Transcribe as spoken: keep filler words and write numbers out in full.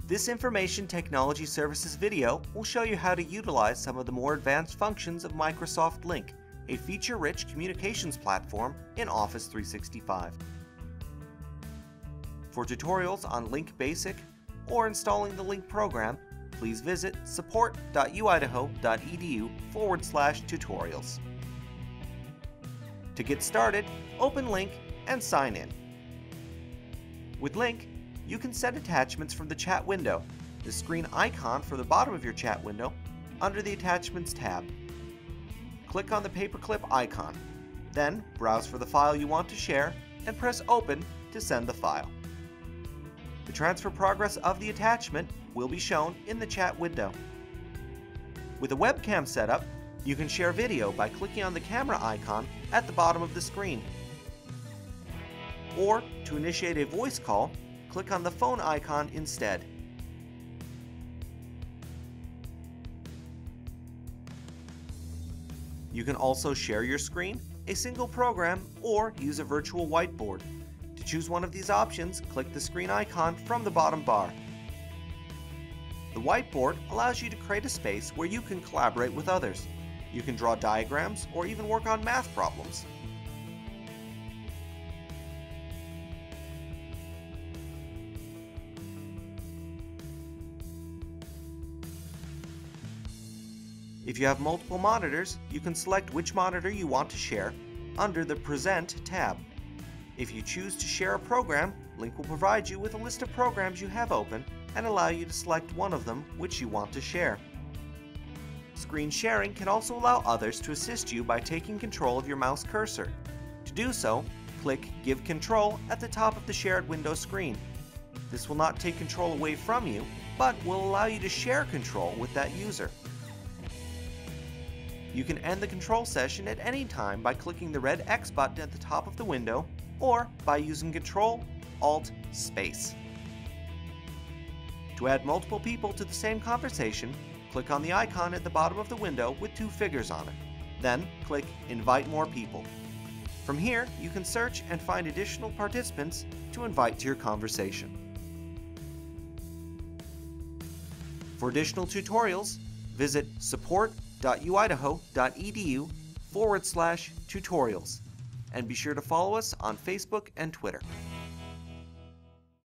This Information Technology Services video will show you how to utilize some of the more advanced functions of Microsoft Lync, a feature-rich communications platform in Office three sixty-five. For tutorials on Lync Basic or installing the Lync program, please visit support.uidaho.edu forward slash tutorials. To get started, open Lync and sign in. With Lync, you can set attachments from the chat window, the screen icon for the bottom of your chat window, under the Attachments tab. Click on the paperclip icon, then browse for the file you want to share and press Open to send the file. The transfer progress of the attachment will be shown in the chat window. With a webcam setup, you can share video by clicking on the camera icon at the bottom of the screen. Or, to initiate a voice call, click on the phone icon instead. You can also share your screen, a single program, or use a virtual whiteboard. To choose one of these options, click the screen icon from the bottom bar. The whiteboard allows you to create a space where you can collaborate with others. You can draw diagrams or even work on math problems. If you have multiple monitors, you can select which monitor you want to share under the Present tab. If you choose to share a program, Lync will provide you with a list of programs you have open and allow you to select one of them which you want to share. Screen sharing can also allow others to assist you by taking control of your mouse cursor. To do so, click Give Control at the top of the shared window screen. This will not take control away from you, but will allow you to share control with that user. You can end the control session at any time by clicking the red X button at the top of the window or by using Control Alt Space. To add multiple people to the same conversation, click on the icon at the bottom of the window with two figures on it. Then click Invite More People. From here, you can search and find additional participants to invite to your conversation. For additional tutorials, visit support.uidaho.edu forward slash tutorials and be sure to follow us on Facebook and Twitter.